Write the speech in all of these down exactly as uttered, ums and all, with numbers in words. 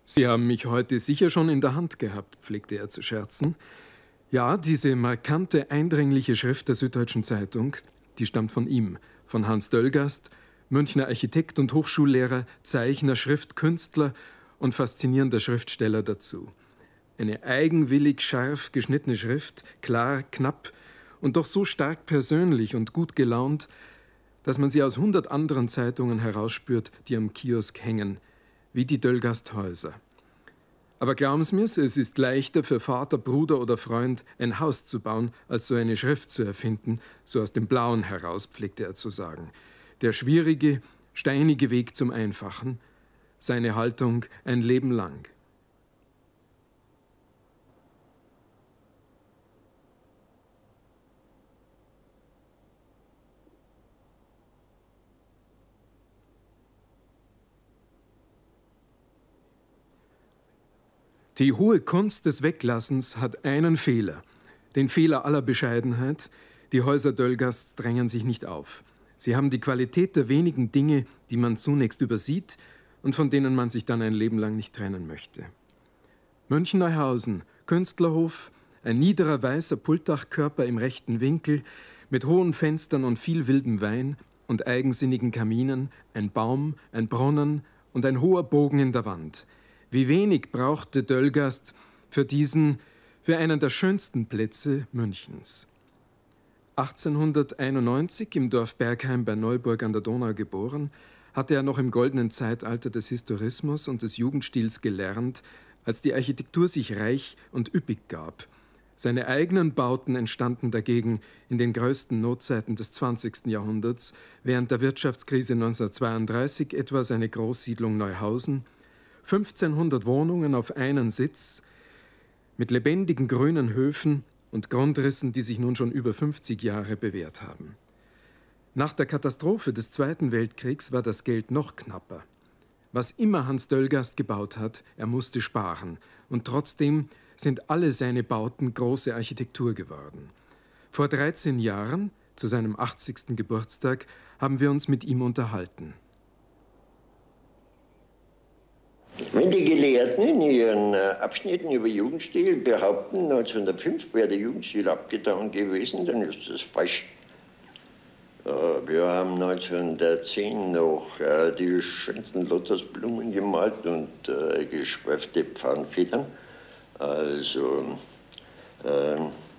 Sie haben mich heute sicher schon in der Hand gehabt, pflegte er zu scherzen. Ja, diese markante, eindringliche Schrift der Süddeutschen Zeitung, die stammt von ihm, von Hans Döllgast, Münchner Architekt und Hochschullehrer, Zeichner, Schriftkünstler und faszinierender Schriftsteller dazu. Eine eigenwillig scharf geschnittene Schrift, klar, knapp und doch so stark persönlich und gut gelaunt, dass man sie aus hundert anderen Zeitungen herausspürt, die am Kiosk hängen, wie die Döllgast-Häuser. Aber glauben Sie mir, es ist leichter für Vater, Bruder oder Freund, ein Haus zu bauen, als so eine Schrift zu erfinden, so aus dem Blauen heraus, pflegte er zu sagen. Der schwierige, steinige Weg zum Einfachen, seine Haltung ein Leben lang. Die hohe Kunst des Weglassens hat einen Fehler, den Fehler aller Bescheidenheit. Die Häuser Döllgasts drängen sich nicht auf. Sie haben die Qualität der wenigen Dinge, die man zunächst übersieht und von denen man sich dann ein Leben lang nicht trennen möchte. München-Neuhausen, Künstlerhof, ein niederer weißer Pultdachkörper im rechten Winkel, mit hohen Fenstern und viel wildem Wein und eigensinnigen Kaminen, ein Baum, ein Brunnen und ein hoher Bogen in der Wand. Wie wenig brauchte Döllgast für diesen, für einen der schönsten Plätze Münchens. achtzehnhunderteinundneunzig im Dorf Bergheim bei Neuburg an der Donau geboren, hatte er noch im goldenen Zeitalter des Historismus und des Jugendstils gelernt, als die Architektur sich reich und üppig gab. Seine eigenen Bauten entstanden dagegen in den größten Notzeiten des zwanzigsten Jahrhunderts, während der Wirtschaftskrise neunzehnhundertzweiunddreißig etwa seine Großsiedlung Neuhausen, fünfzehnhundert Wohnungen auf einen Sitz, mit lebendigen grünen Höfen und Grundrissen, die sich nun schon über fünfzig Jahre bewährt haben. Nach der Katastrophe des Zweiten Weltkriegs war das Geld noch knapper. Was immer Hans Döllgast gebaut hat, er musste sparen. Und trotzdem sind alle seine Bauten große Architektur geworden. Vor dreizehn Jahren, zu seinem achtzigsten Geburtstag, haben wir uns mit ihm unterhalten. Wenn die Gelehrten in ihren Abschnitten über Jugendstil behaupten, neunzehnhundertfünf wäre der Jugendstil abgetan gewesen, dann ist das falsch. Wir haben neunzehnhundertzehn noch die schönsten Lotusblumen gemalt und geschweifte Pfannfedern. Also äh,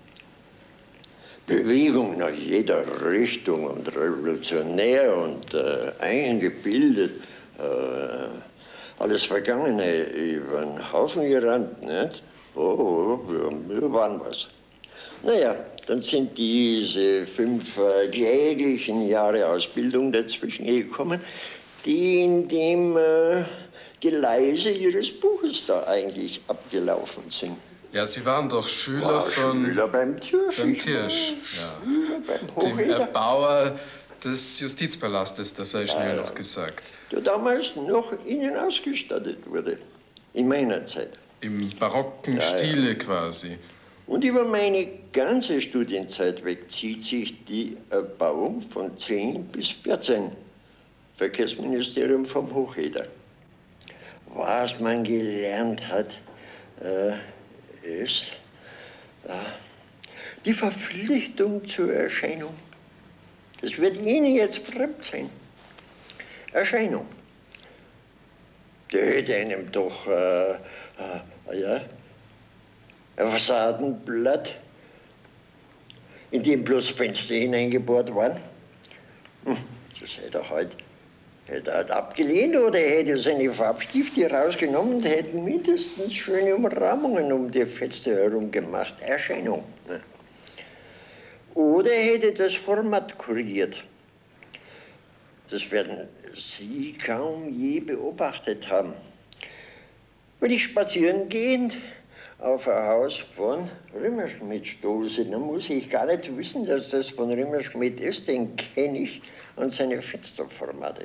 Bewegung nach jeder Richtung und revolutionär und äh, eingebildet. Äh, alles Vergangene über den Haufen gerannt, nicht? Oh, wir, wir waren was. Naja, dann sind diese fünf äh, kläglichen Jahre Ausbildung dazwischen gekommen, die in dem äh, Geleise Ihres Buches da eigentlich abgelaufen sind. Ja, Sie waren doch Schüler War von... Schüler beim Tirsch. Beim Tirsch, ja. Schüler beim Hocheder. Dem Erbauer des Justizpalastes, das sei schnell Ja, noch gesagt. Der damals noch innen ausgestattet wurde, in meiner Zeit. Im barocken Ja, ja. Stile quasi. Und über meine ganze Studienzeit weg zieht sich die Erbauung von zehn bis vierzehn. Verkehrsministerium vom Hocheder. Was man gelernt hat, äh, ist äh, die Verpflichtung zur Erscheinung. Das wird Ihnen jetzt fremd sein. Erscheinung. Der hätte einem doch äh, äh, ja, ein Fassadenblatt, in dem bloß Fenster hineingebohrt waren. Hm, das hätte er halt, hätte er halt abgelehnt oder er hätte seine Farbstifte rausgenommen und hätte mindestens schöne Umrahmungen um die Fenster herum gemacht. Erscheinung. Ne? Oder er hätte das Format korrigiert. Das werden Sie kaum je beobachtet haben. Wenn ich spazieren gehend auf ein Haus von Rimmerschmidt stoße, dann muss ich gar nicht wissen, dass das von Rimmerschmidt ist, den kenne ich an seine Fensterformate.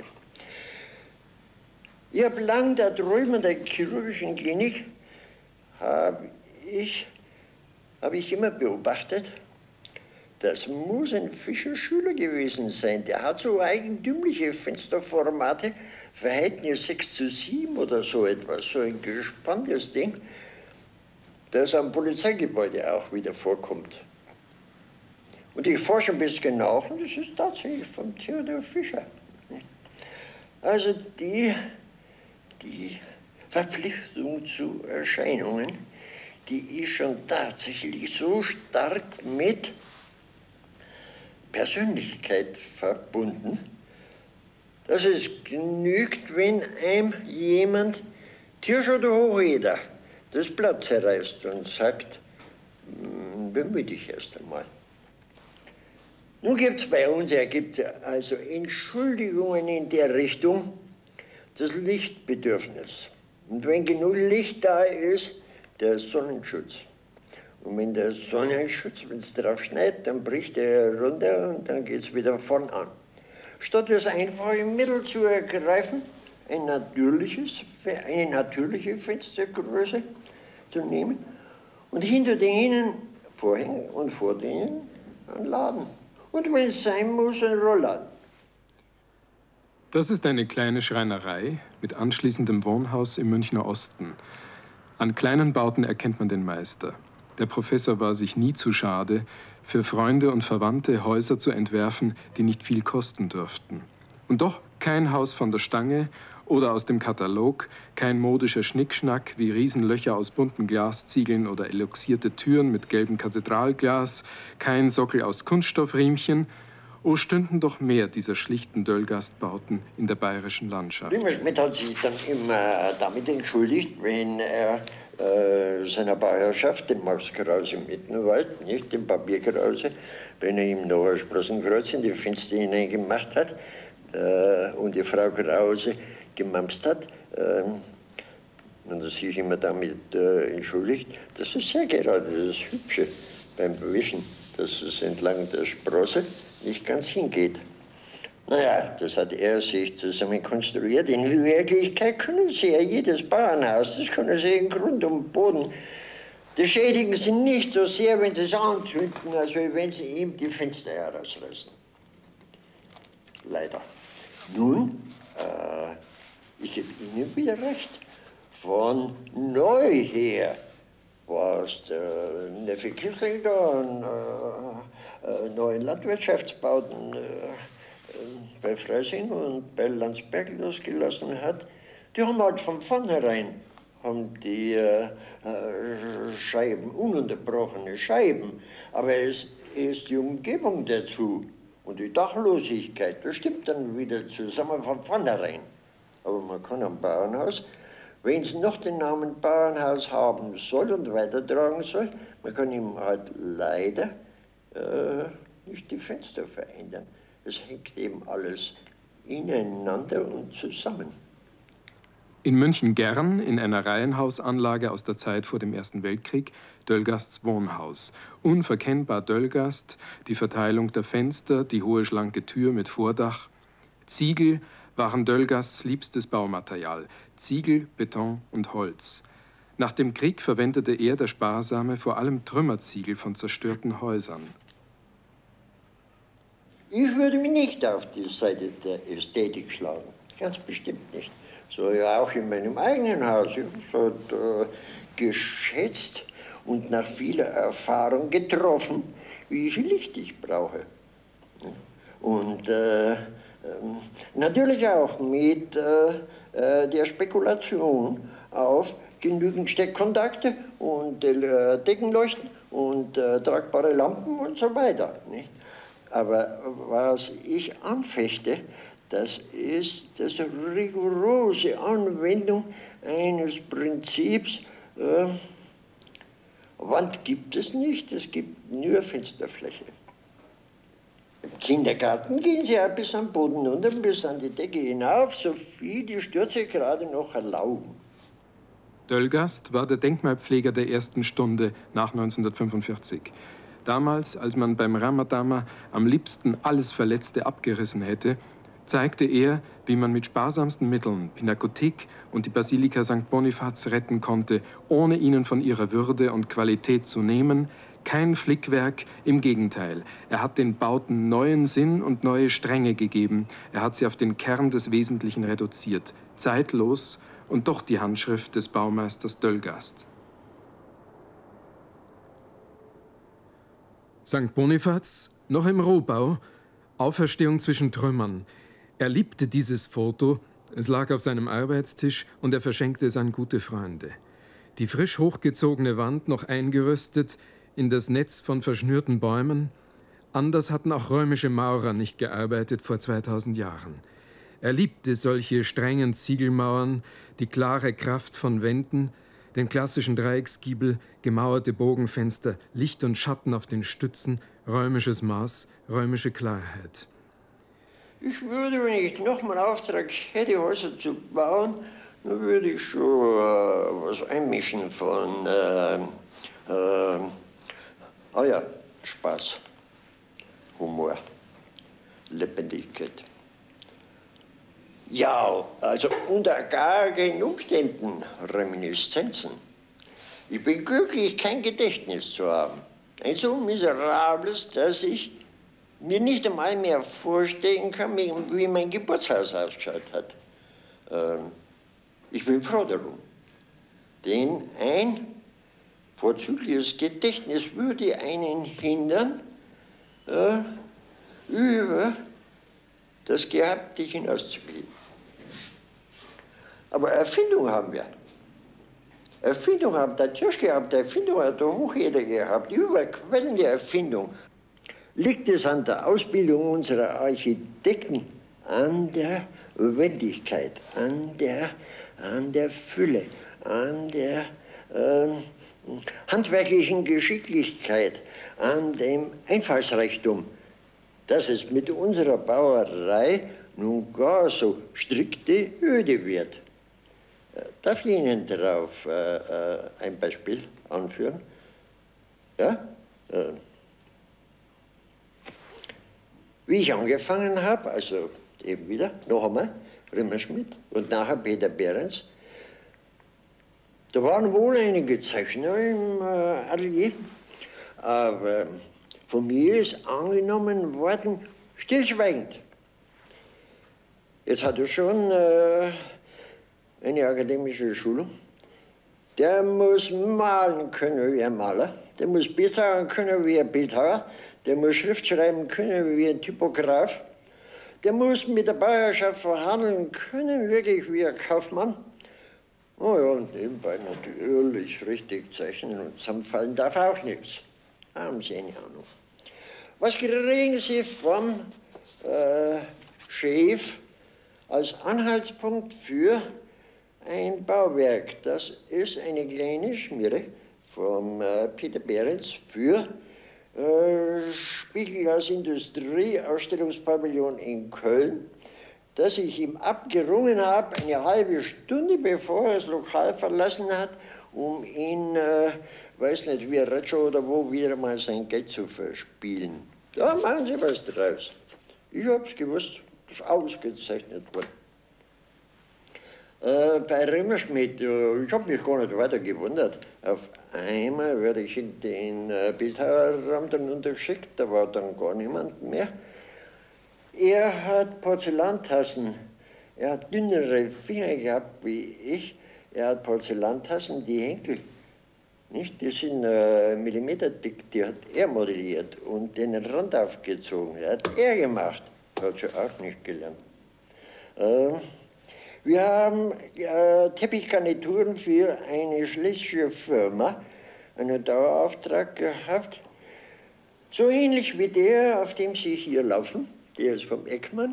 Ich habe lang da drüben in der chirurgischen Klinik, habe ich, hab ich immer beobachtet, Das muss ein Fischer-Schüler gewesen sein. Der hat so eigentümliche Fensterformate, Verhältnis sechs zu sieben oder so etwas, so ein gespanntes Ding, das am Polizeigebäude auch wieder vorkommt. Und ich forsche ein bisschen nach und das ist tatsächlich von Theodor Fischer. Also die, die Verpflichtung zu Erscheinungen, die ist schon tatsächlich so stark mit Persönlichkeit verbunden, dass es genügt, wenn einem jemand, Tirsch oder Hocheder, das Blatt zerreißt und sagt, bemühe dich erst einmal. Nun gibt es bei uns, er gibt also Entschuldigungen in der Richtung, das Lichtbedürfnis. Und wenn genug Licht da ist, der Sonnenschutz. Und wenn der Sonnenschutz, wenn es drauf schneit, dann bricht er runter und dann geht es wieder vorn an. Statt das einfache Mittel zu ergreifen, ein natürliches, eine natürliche Fenstergröße zu nehmen und hinter denen Vorhänge und vor denen einen Laden. Und wenn es sein muss, ein Rollladen. Das ist eine kleine Schreinerei mit anschließendem Wohnhaus im Münchner Osten. An kleinen Bauten erkennt man den Meister. Der Professor war sich nie zu schade, für Freunde und Verwandte Häuser zu entwerfen, die nicht viel kosten dürften. Und doch kein Haus von der Stange oder aus dem Katalog, kein modischer Schnickschnack wie Riesenlöcher aus bunten Glasziegeln oder eloxierte Türen mit gelbem Kathedralglas, kein Sockel aus Kunststoffriemchen. Oh, stünden doch mehr dieser schlichten Döllgastbauten in der bayerischen Landschaft. Schmidt hat sich dann immer damit entschuldigt, wenn er äh, seiner Bauherrschaft, dem Max Krause im Mittenwald, nicht dem Papier Krause, wenn er ihm noch ein Sprossenkreuz in die Fenster hineingemacht hat äh, und die Frau Krause gemamst hat, äh, und er sich immer damit äh, entschuldigt, das ist ja gerade das Hübsche beim Wischen, dass es entlang der Sprosse nicht ganz hingeht. Naja, das hat er sich zusammen konstruiert. In Wirklichkeit können Sie ja jedes Bauernhaus, das können Sie in Grund und Boden. Die schädigen Sie nicht so sehr, wenn Sie es anzünden, als wenn Sie ihm die Fenster herausreißen. Leider. Nun, äh, ich gebe Ihnen wieder recht. Von neu her war es der Neffe Kirchling da an äh, äh, neuen Landwirtschaftsbauten äh, bei Freising und bei Landsberg losgelassen hat. Die haben halt von vornherein haben die äh, Scheiben, ununterbrochene Scheiben, aber es ist die Umgebung dazu und die Dachlosigkeit, das stimmt dann wieder zusammen von vornherein. Aber man kann am Bauernhaus, wenn es noch den Namen Bauernhaus haben soll und weitertragen soll, man kann ihm halt leider äh, nicht die Fenster verändern. Es hängt eben alles ineinander und zusammen. In München-Gern, in einer Reihenhausanlage aus der Zeit vor dem Ersten Weltkrieg, Döllgasts Wohnhaus. Unverkennbar Döllgast, die Verteilung der Fenster, die hohe schlanke Tür mit Vordach. Ziegel waren Döllgasts liebstes Baumaterial. Ziegel, Beton und Holz. Nach dem Krieg verwendete er, der Sparsame, vor allem Trümmerziegel von zerstörten Häusern. Ich würde mich nicht auf die Seite der Ästhetik schlagen, ganz bestimmt nicht. So ja auch in meinem eigenen Haus. Ich habe so geschätzt und nach vieler Erfahrung getroffen, wie viel Licht ich brauche. Und äh, natürlich auch mit äh, der Spekulation auf genügend Steckkontakte und äh, Deckenleuchten und äh, tragbare Lampen und so weiter. Nicht? Aber was ich anfechte, das ist das rigorose Anwendung eines Prinzips, äh, Wand gibt es nicht, es gibt nur Fensterfläche. Im Kindergarten gehen sie ja bis am Boden runter, bis an die Decke hinauf, so viel die Stürze gerade noch erlauben. Döllgast war der Denkmalpfleger der ersten Stunde nach neunzehnhundertfünfundvierzig. Damals, als man beim Ramadama am liebsten alles Verletzte abgerissen hätte, zeigte er, wie man mit sparsamsten Mitteln Pinakothek und die Basilika Sankt Bonifaz retten konnte, ohne ihnen von ihrer Würde und Qualität zu nehmen, Kein Flickwerk, im Gegenteil. Er hat den Bauten neuen Sinn und neue Stränge gegeben. Er hat sie auf den Kern des Wesentlichen reduziert. Zeitlos und doch die Handschrift des Baumeisters Döllgast. Sankt Bonifaz, noch im Rohbau, Auferstehung zwischen Trümmern. Er liebte dieses Foto, es lag auf seinem Arbeitstisch und er verschenkte es an gute Freunde. Die frisch hochgezogene Wand noch eingerüstet in das Netz von verschnürten Bäumen. Anders hatten auch römische Maurer nicht gearbeitet vor zweitausend Jahren. Er liebte solche strengen Ziegelmauern, die klare Kraft von Wänden, den klassischen Dreiecksgiebel, gemauerte Bogenfenster, Licht und Schatten auf den Stützen, römisches Maß, römische Klarheit. Ich würde, wenn ich nochmal Auftrag hätte, Häuser zu bauen, dann würde ich schon äh, was einmischen von, äh, äh, ah ja, Spaß, Humor, Lebendigkeit. Ja, also unter gar keinen Umständen Reminiszenzen. Ich bin glücklich, kein Gedächtnis zu haben. Ein so miserables, dass ich mir nicht einmal mehr vorstellen kann, wie mein Geburtshaus ausgeschaut hat. Ähm, ich bin froh darum. Denn ein vorzügliches Gedächtnis würde einen hindern, äh, über das Gehabte hinauszugehen. Aber Erfindung haben wir. Erfindung haben der Tisch gehabt, Erfindung hat der Hochheder gehabt, überquellende Erfindung. Liegt es an der Ausbildung unserer Architekten, an der Wendigkeit, an der, an der Fülle, an der äh, handwerklichen Geschicklichkeit, an dem Einfallsreichtum, dass es mit unserer Bauerei nun gar so strikte öde wird. Darf ich Ihnen darauf äh, äh, ein Beispiel anführen? Ja? Äh, Wie ich angefangen habe, also eben wieder, noch einmal, Rimmerschmidt und nachher Peter Behrens, da waren wohl einige Zeichner im äh, Atelier, aber von mir ist angenommen worden, stillschweigend. Jetzt hat er schon äh, eine akademische Schulung. Der muss malen können wie ein Maler, der muss Bildhauer können wie ein Bildhauer, der muss Schrift schreiben können wie ein Typograf, der muss mit der Bauerschaft verhandeln können, wirklich wie ein Kaufmann. Oh ja, und nebenbei natürlich richtig zeichnen und zusammenfallen darf auch nichts. Haben Sie eine Ahnung. Was kriegen Sie vom äh, Chef als Anhaltspunkt für ein Bauwerk? Das ist eine kleine Schmiere vom äh, Peter Behrens für äh, Spiegelglas Industrie Ausstellungspavillon in Köln, das ich ihm abgerungen habe, eine halbe Stunde bevor er das Lokal verlassen hat, um ihn, äh, weiß nicht, wie Ratscho oder wo, wieder mal sein Geld zu verspielen. Da machen Sie was draus. Ich hab's gewusst, das ist ausgezeichnet worden. Äh, bei Rimmerschmidt, äh, ich habe mich gar nicht weiter gewundert. Auf einmal werde ich in den äh, Bildhauerraum dann untergeschickt, da war dann gar niemand mehr. Er hat Porzellantassen, er hat dünnere Finger gehabt wie ich, er hat Porzellantassen, die Henkel, nicht, die sind äh, millimeterdick, die hat er modelliert und den Rand aufgezogen, das hat er gemacht, hat sie auch nicht gelernt. Äh, Wir haben äh, Teppichgarnituren für eine schlesische Firma, einen Dauerauftrag gehabt, so ähnlich wie der, auf dem Sie hier laufen, der ist vom Eckmann.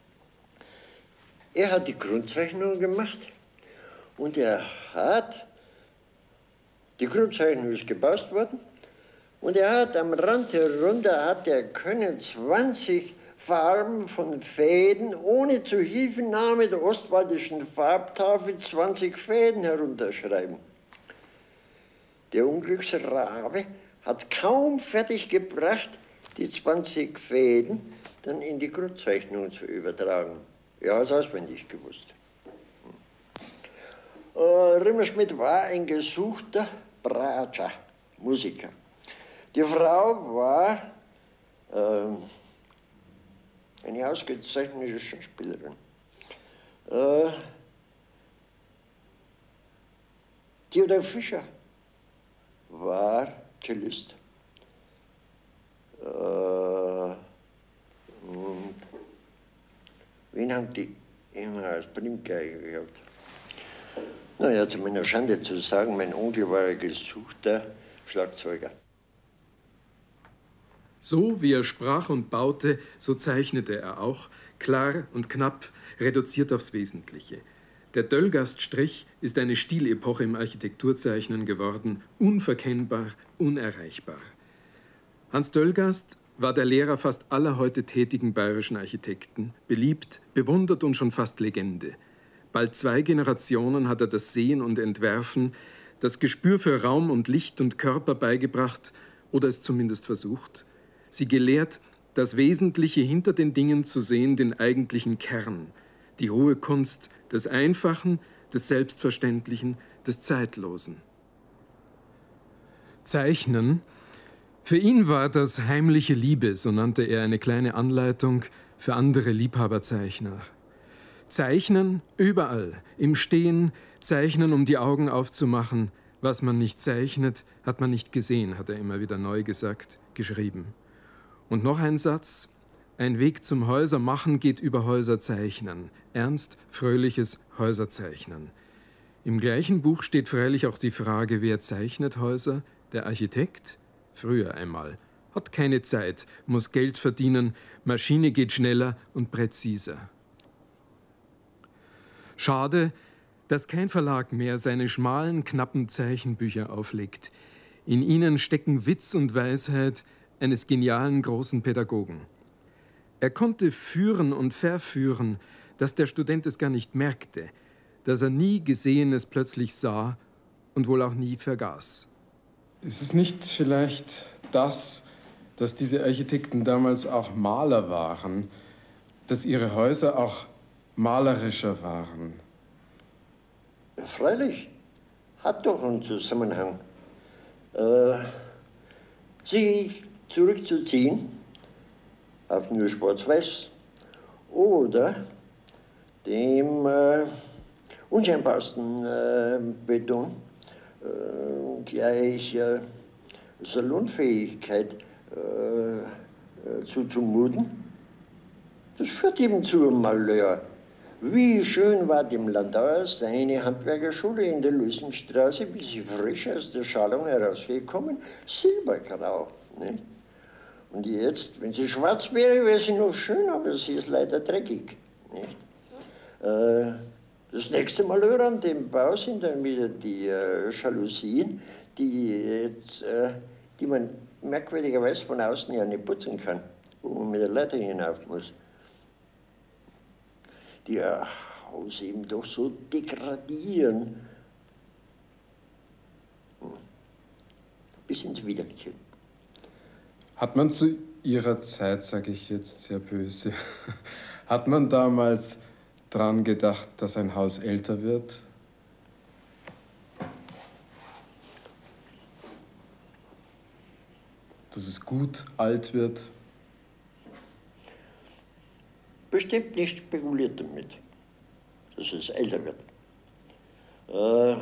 Er hat die Grundzeichnung gemacht und er hat, die Grundzeichnung ist gebaut worden und er hat am Rand herunter, hat er können zwanzig Farben von Fäden ohne Zuhilfenahme der ostwaldischen Farbtafel zwanzig Fäden herunterschreiben. Der Unglücksrabe hat kaum fertiggebracht, die zwanzig Fäden dann in die Grundzeichnung zu übertragen. Er hat es auswendig gewusst. Äh, Rimmerschmidt war ein gesuchter Bratscher, Musiker. Die Frau war äh, eine ausgezeichnete Schauspielerin. Äh, Theodor Fischer war Cellist. Äh, und wen haben die immer als Primgeiger gehabt? Naja, zu meiner Schande zu sagen, mein Onkel war ein gesuchter Schlagzeuger. So wie er sprach und baute, so zeichnete er auch, klar und knapp, reduziert aufs Wesentliche. Der Döllgast-Strich ist eine Stilepoche im Architekturzeichnen geworden, unverkennbar, unerreichbar. Hans Döllgast war der Lehrer fast aller heute tätigen bayerischen Architekten, beliebt, bewundert und schon fast Legende. Bald zwei Generationen hat er das Sehen und Entwerfen, das Gespür für Raum und Licht und Körper beigebracht oder es zumindest versucht. Sie gelehrt, das Wesentliche hinter den Dingen zu sehen, den eigentlichen Kern, die hohe Kunst des Einfachen, des Selbstverständlichen, des Zeitlosen. Zeichnen. Für ihn war das heimliche Liebe, so nannte er eine kleine Anleitung für andere Liebhaberzeichner. Zeichnen überall, im Stehen, zeichnen, um die Augen aufzumachen. Was man nicht zeichnet, hat man nicht gesehen, hat er immer wieder neu gesagt, geschrieben. Und noch ein Satz: Ein Weg zum Häusermachen geht über Häuserzeichnen. Ernst, fröhliches Häuserzeichnen. Im gleichen Buch steht freilich auch die Frage, wer zeichnet Häuser? Der Architekt? Früher einmal. Hat keine Zeit, muss Geld verdienen, Maschine geht schneller und präziser. Schade, dass kein Verlag mehr seine schmalen, knappen Zeichenbücher auflegt. In ihnen stecken Witz und Weisheit eines genialen großen Pädagogen. Er konnte führen und verführen, dass der Student es gar nicht merkte, dass er nie Gesehenes plötzlich sah und wohl auch nie vergaß. Ist es nicht vielleicht das, dass diese Architekten damals auch Maler waren, dass ihre Häuser auch malerischer waren? Freilich, hat doch einen Zusammenhang. Äh, sich zurückzuziehen auf nur Schwarz-Weiß oder dem äh, unscheinbarsten äh, Beton äh, gleich äh, Salonfähigkeit äh, zuzumuten, das führt eben zu einem Malheur. Wie schön war dem Landauer seine Handwerkerschule in der Luisenstraße, wie sie frisch aus der Schalung herausgekommen, silbergrau. Nicht? Und jetzt, wenn sie schwarz wäre, wäre sie noch schön, aber sie ist leider dreckig. Nicht? Äh, das nächste Malheur an dem Bau sind dann wieder die äh, Jalousien, die, jetzt, äh, die man merkwürdigerweise von außen ja nicht putzen kann, wo man mit der Leiter hinauf muss. Die ihr Haus eben doch so degradieren. Bis ins Widerliche. Hat man zu Ihrer Zeit, sage ich jetzt sehr böse, hat man damals dran gedacht, dass ein Haus älter wird? Dass es gut alt wird? Bestimmt nicht spekuliert damit, dass es älter wird. Äh,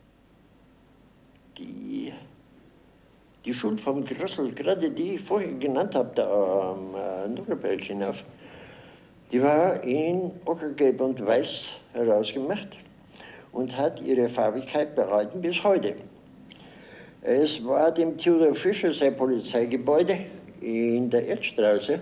die, die Schuld vom Grössel, gerade die ich vorher genannt habe, da am äh, Nuckelberg hinauf, die war in Ockergelb und Weiß herausgemacht und hat ihre Farbigkeit behalten bis heute. Es war dem Theodor Fischer sein Polizeigebäude in der Erdstraße.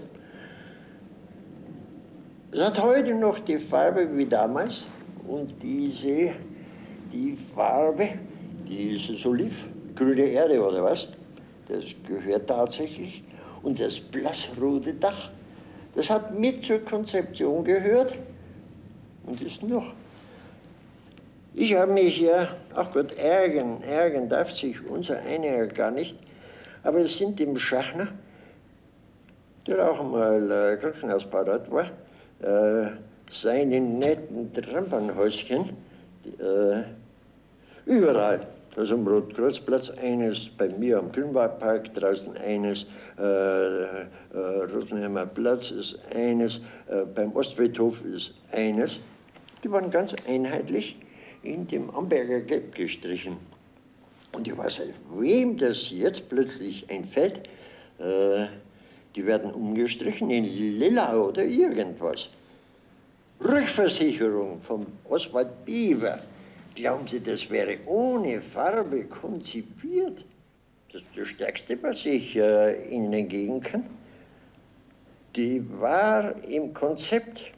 Es hat heute noch die Farbe wie damals und diese, die Farbe, dieses Oliv, grüne Erde oder was, das gehört tatsächlich. Und das blassrote Dach, das hat mit zur Konzeption gehört und ist noch. Ich habe mich ja, ach Gott, ärgern, ärgern darf sich unser einer ja gar nicht, aber es sind dem Schachner, der auch mal äh, Krankenhausparat war, Äh, seine netten Trampernhäuschen, äh, überall Also am Rotkreuzplatz eines, bei mir am Grünwaldpark, draußen eines, äh, äh, Rosenheimer Platz ist eines, äh, beim Ostfriedhof ist eines. Die waren ganz einheitlich in dem Amberger Gelb gestrichen. Und ich weiß nicht, wem das jetzt plötzlich einfällt, äh, die werden umgestrichen in Lila oder irgendwas. Rückversicherung vom Oswald Beaver. Glauben Sie, das wäre ohne Farbe konzipiert? Das ist das Stärkste, was ich äh, Ihnen entgegen kann. Die war im Konzept.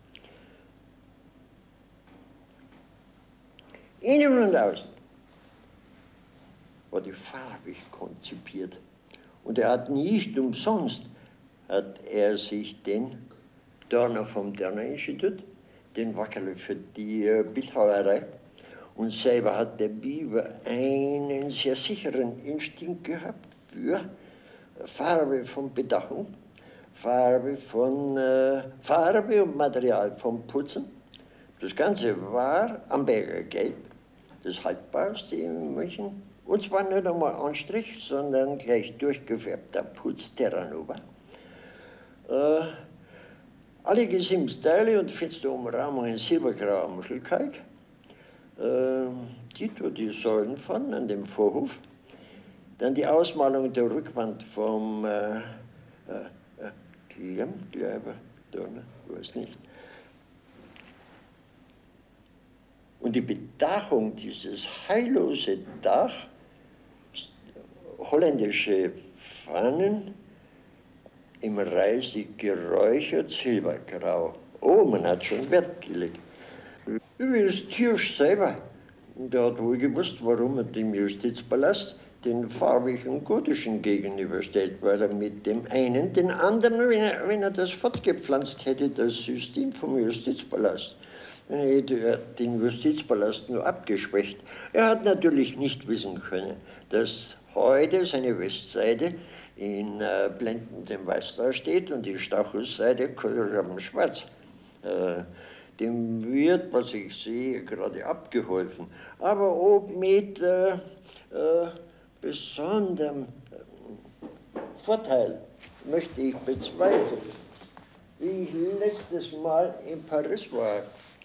Innen und außen war die farbig konzipiert. Und er hat nicht umsonst, hat er sich den Dörner vom Dörner-Institut, den Wackerle für die äh, Bildhauerei, und selber hat der Beaver einen sehr sicheren Instinkt gehabt für Farbe von Bedachung, Farbe von äh, Farbe und Material vom Putzen. Das Ganze war Amberger Gelb, das haltbarste in München. Und zwar nicht einmal Anstrich, sondern gleich durchgefärbter Putz Terranova. Äh, alle Gesimsteile und feste Umrahmung in silbergrauer Muschelkalk. Äh, Dito die Säulen vorne an dem Vorhof. Dann die Ausmalung der Rückwand vom äh, äh, Klamm, glaube ich, weiß nicht. Und die Bedachung, dieses heillose Dach, holländische Pfannen, im Reisig geräuchert silbergrau. Oh, man hat schon Wert gelegt. Übrigens Thiersch selber, der hat wohl gewusst, warum er dem Justizpalast den farbigen gotischen gegenüberstellt, weil er mit dem einen den anderen, wenn er, wenn er das fortgepflanzt hätte, das System vom Justizpalast, dann hätte er den Justizpalast nur abgeschwächt. Er hat natürlich nicht wissen können, dass heute seine Westseite in äh, blendendem Weiß da steht und die Stachusseite kohlrabenschwarz. Äh, dem wird, was ich sehe, gerade abgeholfen. Aber ob mit äh, äh, besonderem Vorteil möchte ich bezweifeln. Wie ich letztes Mal in Paris war,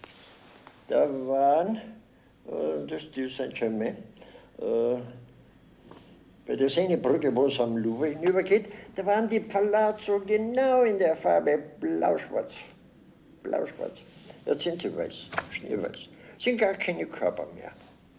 da waren, äh, das ist die Saint-Germain, äh, bei der Seinebrücke, wo es am Louvre hinübergeht, da waren die Palazzo genau in der Farbe blau-schwarz. Blau-schwarz. Jetzt sind sie weiß, schneeweiß. Sind gar keine Körper mehr.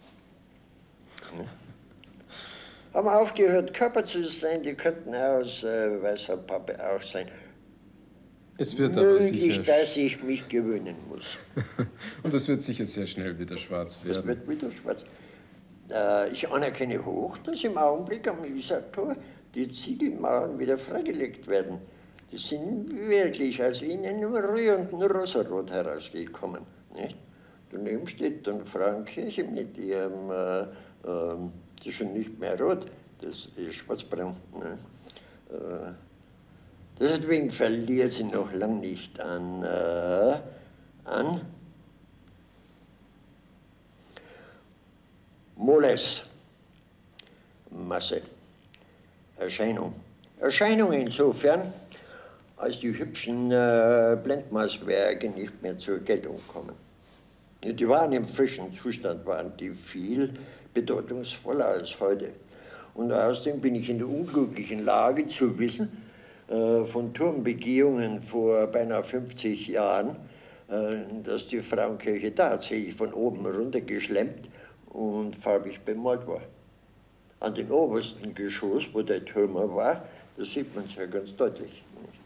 Hm? Haben aufgehört, Körper zu sein, die könnten aus äh, weißer Pappe auch sein. Es wird aber Möglich, sicher dass ich mich gewöhnen muss. Und es wird sicher sehr schnell wieder schwarz werden. Es wird wieder schwarz. Äh, ich anerkenne hoch, dass im Augenblick am Isartor die Ziegelmauern wieder freigelegt werden. Die sind wirklich aus in einem rührenden Rosarot herausgekommen. Nicht? Daneben steht dann Frauenkirche mit ihrem, äh, äh, das ist schon nicht mehr rot, das ist schwarzbraun. Ne? Äh, deswegen verliert sie noch lang nicht an, äh, an Moles, Masse, Erscheinung. Erscheinung insofern, als die hübschen äh, Blendmaßwerke nicht mehr zur Geltung kommen. Die waren im frischen Zustand, waren die viel bedeutungsvoller als heute. Und außerdem bin ich in der unglücklichen Lage zu wissen, äh, von Turmbegehungen vor beinahe fünfzig Jahren, äh, dass die Frauenkirche tatsächlich von oben runter geschlemmt und farbig bemalt war. An dem obersten Geschoss, wo der Türmer war, da sieht man es ja ganz deutlich.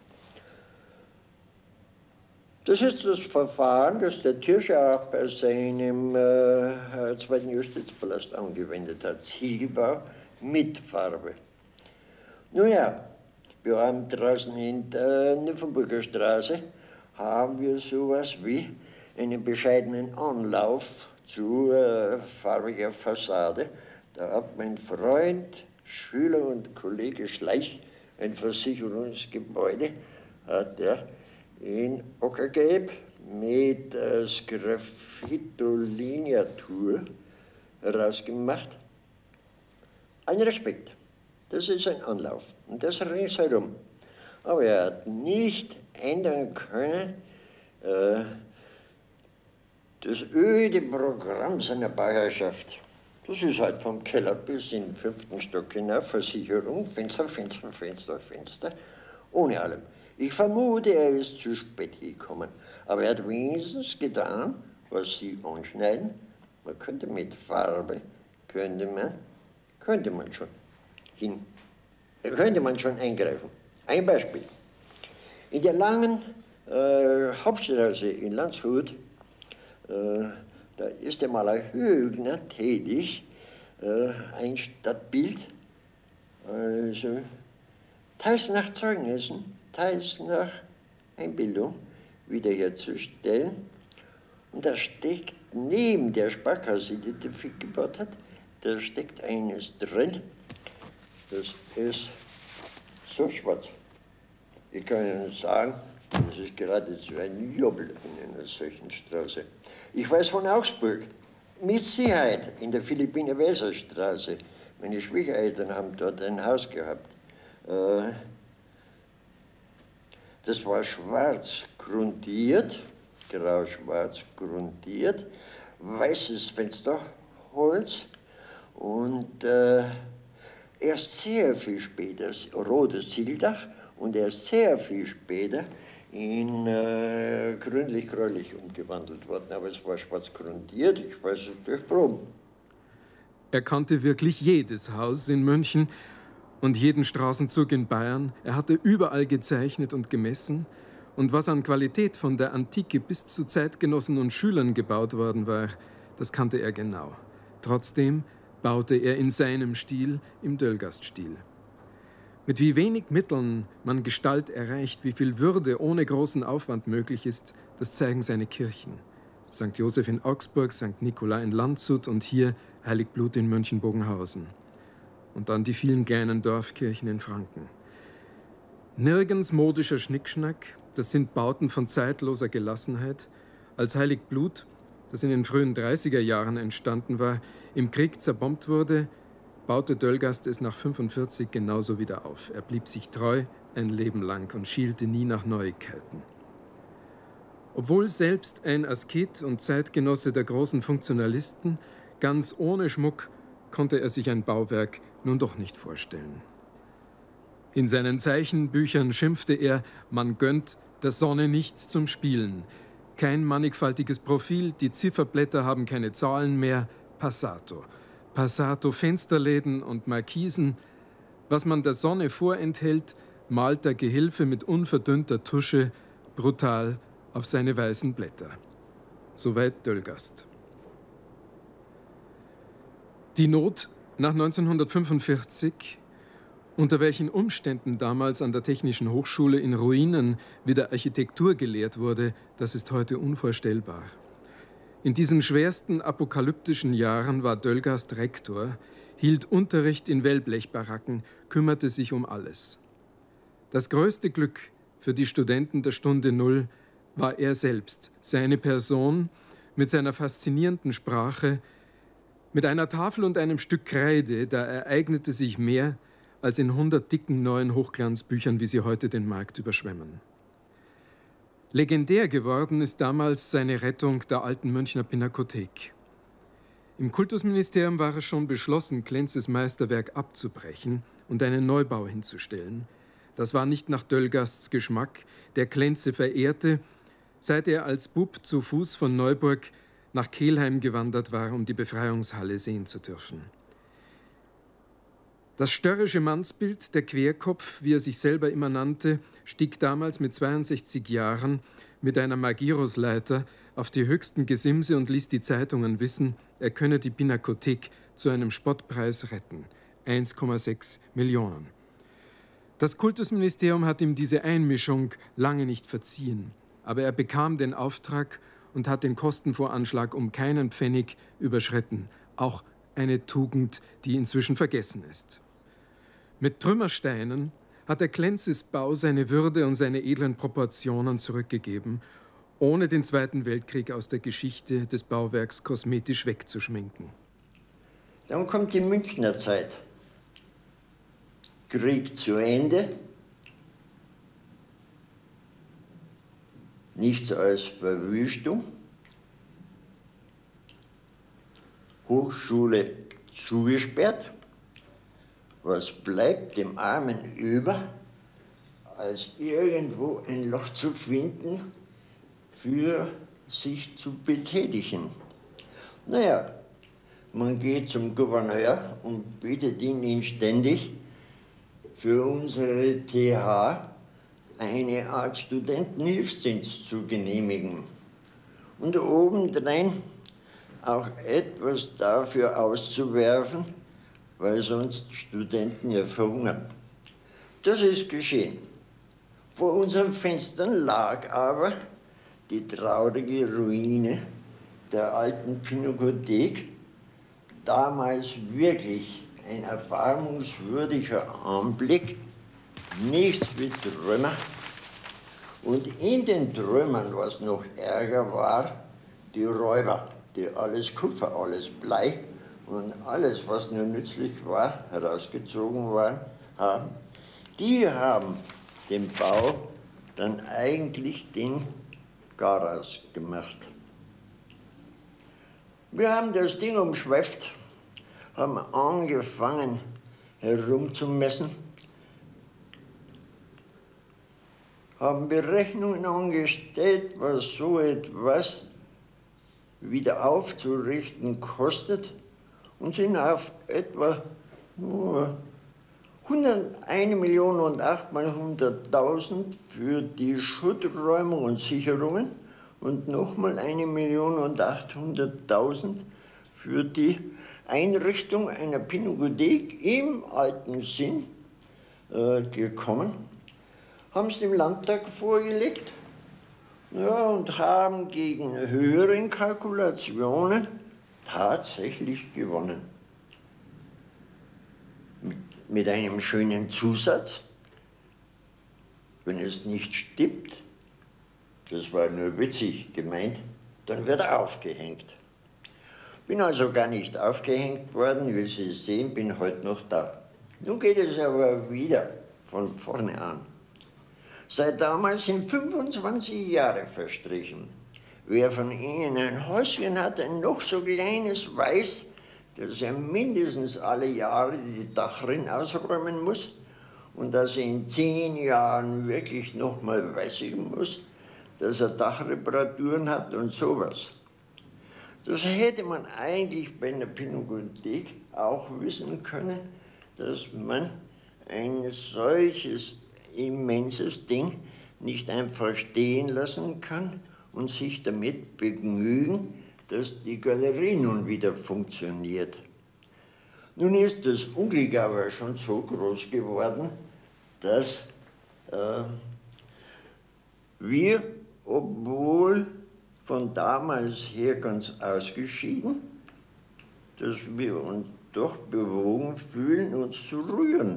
Das ist das Verfahren, das der Thiersch auch bei seinem äh, zweiten Justizpalast angewendet hat. Ziegelbau mit Farbe. Nun ja, wir haben draußen in der Nymphenburger Straße haben wir sowas wie einen bescheidenen Anlauf zu äh, farbiger Fassade. Da hat mein Freund, Schüler und Kollege Schleich, ein Versicherungsgebäude, hat er in Ockergelb mit äh, Sgraffito-Lineatur herausgemacht. Ein Respekt, das ist ein Anlauf und das ringsherum. Aber er hat nicht ändern können, äh, das öde Programm seiner Bauherrschaft. Das ist halt vom Keller bis in den fünften Stock hinauf, Versicherung, Fenster, Fenster, Fenster, Fenster, ohne allem. Ich vermute, er ist zu spät gekommen, aber er hat wenigstens getan, was Sie anschneiden. Man könnte mit Farbe, könnte man, könnte man schon hin, könnte man schon eingreifen. Ein Beispiel. In der langen äh, Hauptstraße in Landshut, äh, da ist der Maler Högner tätig, äh, ein Stadtbild, also teils nach Zeugnissen, teils nach Einbildung wiederherzustellen. Und da steckt neben der Sparkasse, die der Fick gebaut hat, da steckt eines drin, das ist so schwarz. Ich kann Ihnen sagen, das ist geradezu ein Jubel in einer solchen Straße. Ich weiß von Augsburg, mit Sicherheit in der Philippiner-Weser-Straße. Meine Schwiegereltern haben dort ein Haus gehabt. Das war schwarz grundiert, grau-schwarz grundiert, weißes Fensterholz und äh, erst sehr viel später, rotes Zieldach und erst sehr viel später in äh, grünlich-gräulich umgewandelt worden. Aber es war schwarz grundiert, ich weiß es durch Proben. Er kannte wirklich jedes Haus in München und jeden Straßenzug in Bayern. Er hatte überall gezeichnet und gemessen. Und was an Qualität von der Antike bis zu Zeitgenossen und Schülern gebaut worden war, das kannte er genau. Trotzdem baute er in seinem Stil, im Döllgast-Stil. Mit wie wenig Mitteln man Gestalt erreicht, wie viel Würde ohne großen Aufwand möglich ist, das zeigen seine Kirchen. Sankt Josef in Augsburg, Sankt Nikolai in Landshut und hier Heiligblut in München-Bogenhausen. Und dann die vielen kleinen Dorfkirchen in Franken. Nirgends modischer Schnickschnack, das sind Bauten von zeitloser Gelassenheit. Als Heiligblut, das in den frühen dreißiger Jahren entstanden war, im Krieg zerbombt wurde, baute Döllgast es nach fünfundvierzig genauso wieder auf. Er blieb sich treu ein Leben lang und schielte nie nach Neuigkeiten. Obwohl selbst ein Asket und Zeitgenosse der großen Funktionalisten, ganz ohne Schmuck konnte er sich ein Bauwerk nun doch nicht vorstellen. In seinen Zeichenbüchern schimpfte er, man gönnt der Sonne nichts zum Spielen. Kein mannigfaltiges Profil, die Zifferblätter haben keine Zahlen mehr, passato. Passato Fensterläden und Markisen. Was man der Sonne vorenthält, malt der Gehilfe mit unverdünnter Tusche brutal auf seine weißen Blätter. Soweit Döllgast. Die Not nach neunzehnhundertfünfundvierzig, unter welchen Umständen damals an der Technischen Hochschule in Ruinen wieder Architektur gelehrt wurde, das ist heute unvorstellbar. In diesen schwersten apokalyptischen Jahren war Döllgast Rektor, hielt Unterricht in Wellblechbaracken, kümmerte sich um alles. Das größte Glück für die Studenten der Stunde Null war er selbst, seine Person mit seiner faszinierenden Sprache, mit einer Tafel und einem Stück Kreide, da ereignete sich mehr als in hundert dicken neuen Hochglanzbüchern, wie sie heute den Markt überschwemmen. Legendär geworden ist damals seine Rettung der alten Münchner Pinakothek. Im Kultusministerium war es schon beschlossen, Klenzes Meisterwerk abzubrechen und einen Neubau hinzustellen. Das war nicht nach Döllgasts Geschmack, der Klenze verehrte, seit er als Bub zu Fuß von Neuburg nach Kelheim gewandert war, um die Befreiungshalle sehen zu dürfen. Das störrische Mannsbild, der Querkopf, wie er sich selber immer nannte, stieg damals mit zweiundsechzig Jahren mit einer Magirusleiter auf die höchsten Gesimse und ließ die Zeitungen wissen, er könne die Pinakothek zu einem Spottpreis retten. eins Komma sechs Millionen. Das Kultusministerium hat ihm diese Einmischung lange nicht verziehen, aber er bekam den Auftrag und hat den Kostenvoranschlag um keinen Pfennig überschritten. Auch eine Tugend, die inzwischen vergessen ist. Mit Trümmersteinen hat der Klenzes Bau seine Würde und seine edlen Proportionen zurückgegeben, ohne den Zweiten Weltkrieg aus der Geschichte des Bauwerks kosmetisch wegzuschminken. Dann kommt die Münchner Zeit. Krieg zu Ende, nichts als Verwüstung, Hochschule zugesperrt. Was bleibt dem Armen über, als irgendwo ein Loch zu finden, für sich zu betätigen? Naja, man geht zum Gouverneur und bittet ihn inständig, für unsere T H eine Art Studentenhilfsdienst zu genehmigen und obendrein auch etwas dafür auszuwerfen, weil sonst Studenten ja verhungern. Das ist geschehen. Vor unseren Fenstern lag aber die traurige Ruine der alten Pinakothek, damals wirklich ein erbarmungswürdiger Anblick, nichts wie Trümmer. Und in den Trümmern, was noch ärger war, die Räuber, die alles Kupfer, alles Blei und alles, was nur nützlich war, herausgezogen waren, haben. Die haben den Bau dann eigentlich den Garaus gemacht. Wir haben das Ding umschweift, haben angefangen herumzumessen, haben Berechnungen angestellt, was so etwas wieder aufzurichten kostet und sind auf etwa nur eine Million und achtmal hunderttausend für die Schutträumung und Sicherungen und nochmal eine Million und achthunderttausend für die Einrichtung einer Pinakothek im alten Sinn äh, gekommen, haben es dem Landtag vorgelegt, ja, und haben gegen höheren Kalkulationen tatsächlich gewonnen. Mit, mit einem schönen Zusatz, wenn es nicht stimmt, das war nur witzig gemeint, dann wird er aufgehängt. Bin also gar nicht aufgehängt worden, wie Sie sehen, bin heute noch da. Nun geht es aber wieder von vorne an. Seit damals sind fünfundzwanzig Jahre verstrichen. Wer von Ihnen ein Häuschen hat, ein noch so kleines, weiß, dass er mindestens alle Jahre die Dachrinne ausräumen muss und dass er in zehn Jahren wirklich nochmal wässern muss, dass er Dachreparaturen hat und sowas. Das hätte man eigentlich bei einer Pinakothek auch wissen können, dass man ein solches immenses Ding nicht einfach stehen lassen kann und sich damit begnügen, dass die Galerie nun wieder funktioniert. Nun ist das Unglück aber schon so groß geworden, dass äh, wir, obwohl von damals her ganz ausgeschieden, dass wir uns doch bewogen fühlen, uns zu rühren.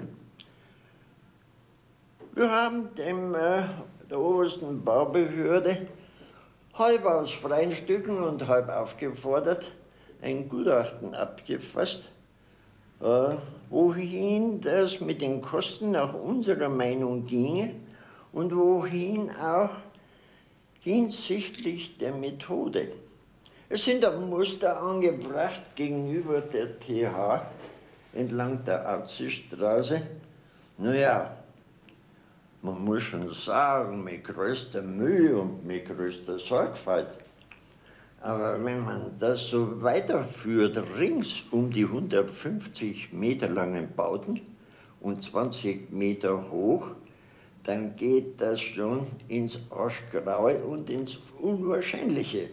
Wir haben dem, äh, der obersten Baubehörde halb aus freien Stücken und halb aufgefordert ein Gutachten abgefasst, äh, wohin das mit den Kosten nach unserer Meinung ginge und wohin auch hinsichtlich der Methode. Es sind auch Muster angebracht gegenüber der T H entlang der Abziehstraße. Naja, man muss schon sagen, mit größter Mühe und mit größter Sorgfalt. Aber wenn man das so weiterführt, rings um die hundertfünfzig Meter langen Bauten und zwanzig Meter hoch, dann geht das schon ins Arschgraue und ins Unwahrscheinliche.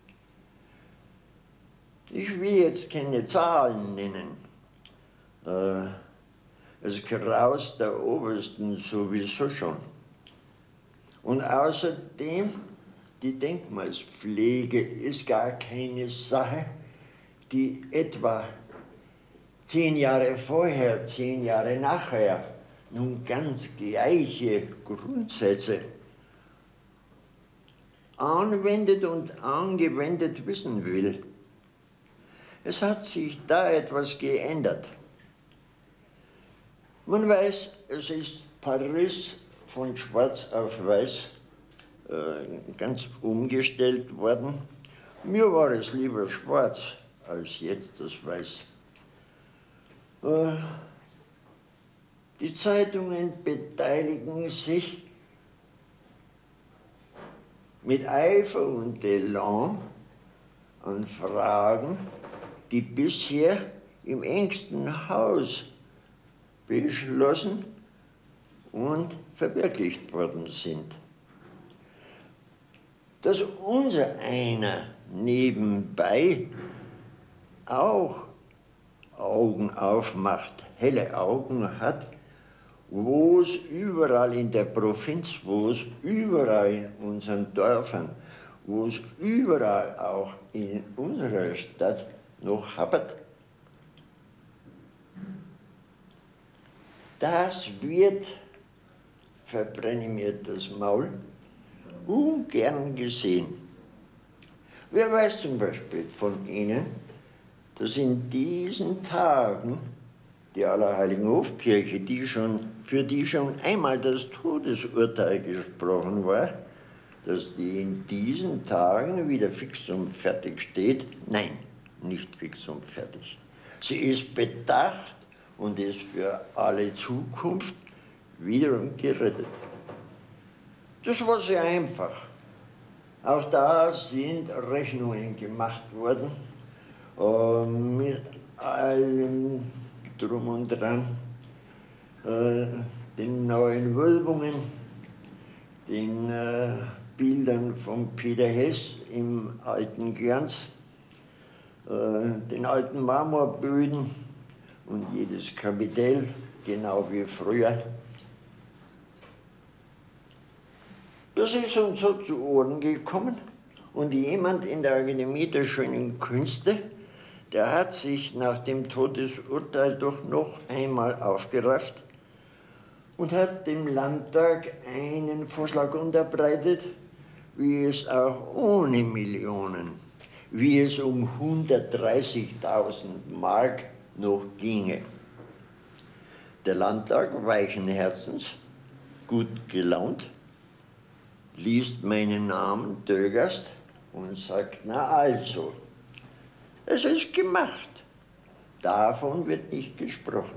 Ich will jetzt keine Zahlen nennen. Äh, es graust der Obersten sowieso schon. Und außerdem, die Denkmalspflege ist gar keine Sache, die etwa zehn Jahre vorher, zehn Jahre nachher nun ganz gleiche Grundsätze anwendet und angewendet wissen will. Es hat sich da etwas geändert. Man weiß es ist Paris von schwarz auf weiß äh, ganz umgestellt worden. Mir war es lieber schwarz als jetzt das Weiß. Äh, die Zeitungen beteiligen sich mit Eifer und Elan an Fragen, die bisher im engsten Haus beschlossen und verwirklicht worden sind. Dass unser einer nebenbei auch Augen aufmacht, helle Augen hat, wo es überall in der Provinz, wo es überall in unseren Dörfern, wo es überall auch in unserer Stadt noch hapert, das wird, verbrenne mir das Maul, ungern gesehen. Wer weiß zum Beispiel von Ihnen, dass in diesen Tagen die Allerheiligen Hofkirche, die schon, für die schon einmal das Todesurteil gesprochen war, dass die in diesen Tagen wieder fix und fertig steht? Nein, nicht fix und fertig. Sie ist bedacht und ist für alle Zukunft wiederum gerettet. Das war sehr einfach. Auch da sind Rechnungen gemacht worden, äh, mit allem Drum und Dran, äh, den neuen Wölbungen, den äh, Bildern von Peter Hess im alten Glanz, äh, den alten Marmorböden und jedes Kapitell, genau wie früher. Das ist uns so zu Ohren gekommen und jemand in der Akademie der Schönen Künste, der hat sich nach dem Todesurteil doch noch einmal aufgerafft und hat dem Landtag einen Vorschlag unterbreitet, wie es auch ohne Millionen, wie es um hundertdreißigtausend Mark noch ginge. Der Landtag, weichen Herzens, gut gelaunt, liest meinen Namen Dögerst und sagt, na also, es ist gemacht. Davon wird nicht gesprochen.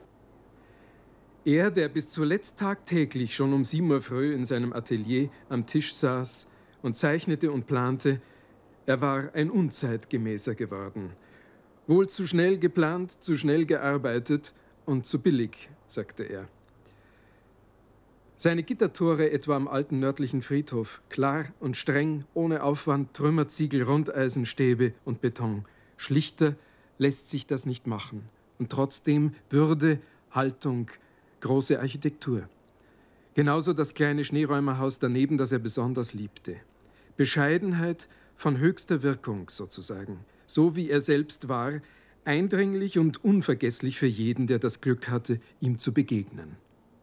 Er, der bis zuletzt tagtäglich schon um sieben Uhr früh in seinem Atelier am Tisch saß und zeichnete und plante, er war ein Unzeitgemäßer geworden. Wohl zu schnell geplant, zu schnell gearbeitet und zu billig, sagte er. Seine Gittertore etwa am alten nördlichen Friedhof, klar und streng, ohne Aufwand, Trümmerziegel, Rundeisenstäbe und Beton. Schlichter lässt sich das nicht machen. Und trotzdem Würde, Haltung, große Architektur. Genauso das kleine Schneeräumerhaus daneben, das er besonders liebte. Bescheidenheit von höchster Wirkung sozusagen, so wie er selbst war, eindringlich und unvergesslich für jeden, der das Glück hatte, ihm zu begegnen.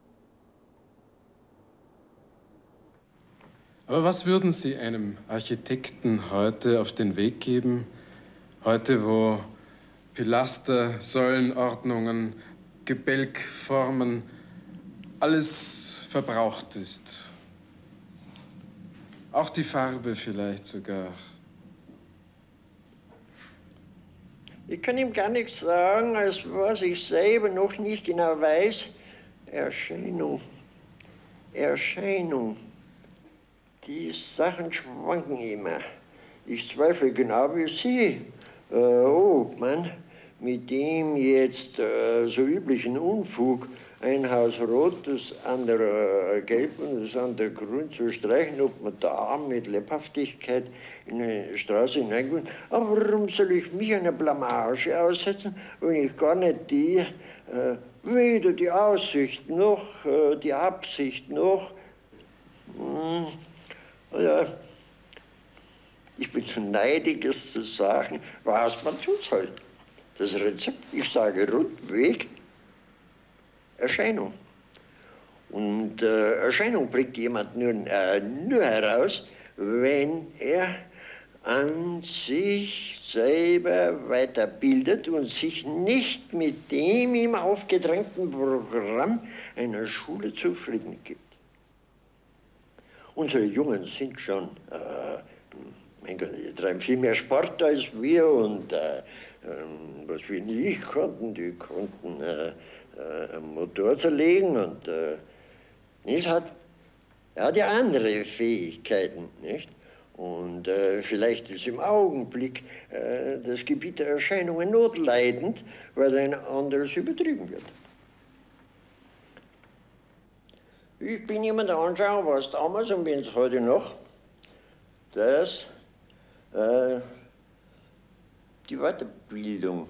Aber was würden Sie einem Architekten heute auf den Weg geben, heute wo Pilaster, Säulenordnungen, Gebälkformen, alles verbraucht ist? Auch die Farbe vielleicht sogar. Ich kann ihm gar nichts sagen, als was ich selber noch nicht genau weiß. Erscheinung, Erscheinung. Die Sachen schwanken immer. Ich zweifle genau wie Sie, äh, ob man mit dem jetzt äh, so üblichen Unfug, ein Haus rot, das andere gelb und das andere grün zu streichen, ob man da mit Lebhaftigkeit in eine Straße hineinkommt. Aber warum soll ich mich einer Blamage aussetzen, wenn ich gar nicht die, äh, weder die Aussicht noch äh, die Absicht noch, mh, ja, ich bin zu neidig, es zu sagen, was man tut halt. Das Rezept, ich sage rundweg, Erscheinung. Und äh, Erscheinung bringt jemand nur, äh, nur heraus, wenn er an sich selber weiterbildet und sich nicht mit dem ihm aufgedrängten Programm einer Schule zufrieden gibt. Unsere Jungen sind schon, äh, mein Gott, die treiben viel mehr Sport als wir und äh, äh, was wir nicht konnten, die konnten äh, äh, einen Motor zerlegen und äh, Nils hat, er hat ja andere Fähigkeiten, nicht? Und äh, vielleicht ist im Augenblick äh, das Gebiet der Erscheinungen notleidend, weil ein anderes übertrieben wird. Ich bin jemand anschauen, was damals und bin es heute noch, dass äh, die Weiterbildung,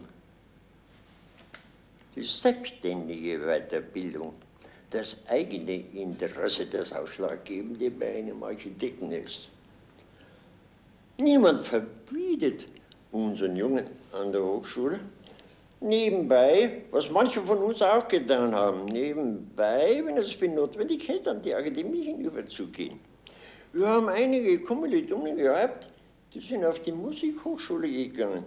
die selbstständige Weiterbildung, das eigene Interesse das Ausschlaggebende bei einem Architekten ist. Niemand verbietet unseren Jungen an der Hochschule, nebenbei, was manche von uns auch getan haben, nebenbei, wenn es für notwendig hält, an die Akademie hinüberzugehen. Wir haben einige Kommilitonen gehabt, die sind auf die Musikhochschule gegangen.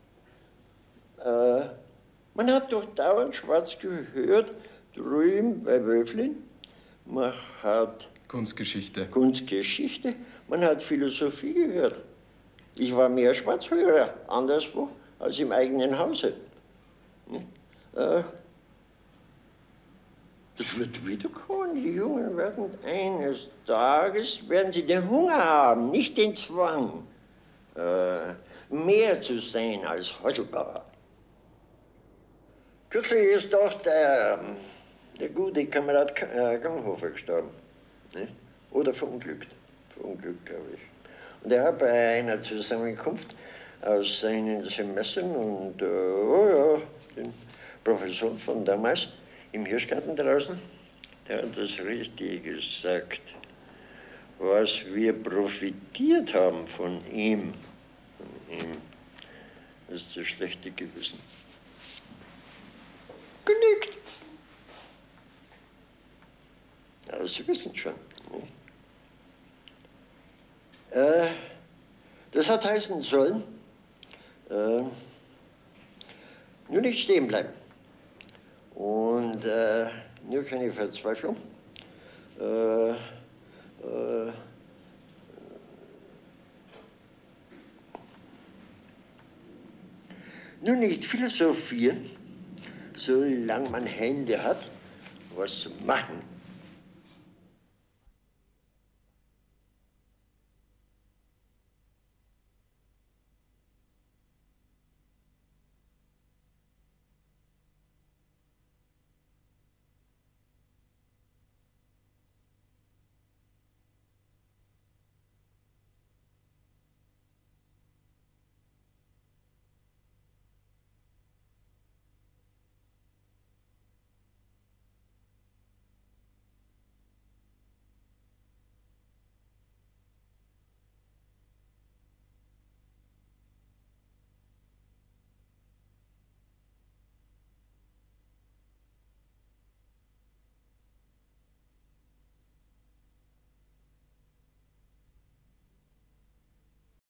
Äh, man hat doch dauernd schwarz gehört, drüben bei Wölflin, man hat Kunstgeschichte. Kunstgeschichte, man hat Philosophie gehört. Ich war mehr Schwarzhörer anderswo als im eigenen Hause. Äh, das wird wiederkommen. Die Jungen werden eines Tages, werden sie den Hunger haben, nicht den Zwang, äh, mehr zu sein als Häuselbauer. Kürzlich ist doch der, der gute Kamerad Ganghofer gestorben. Ne? Oder verunglückt. Verunglückt, glaube ich. Und er hat bei einer Zusammenkunft aus seinen Semestern und äh, oh ja, den Professoren von damals im Hirschgarten draußen, der hat das richtig gesagt, was wir profitiert haben von ihm, von ihm, das ist das schlechte Gewissen. Genügt. Ja, Sie wissen schon. Ne? Äh, das hat heißen sollen, äh, nur nicht stehen bleiben. Und äh, nur keine Verzweiflung. Äh, äh, nur nicht philosophieren, solange man Hände hat, was zu machen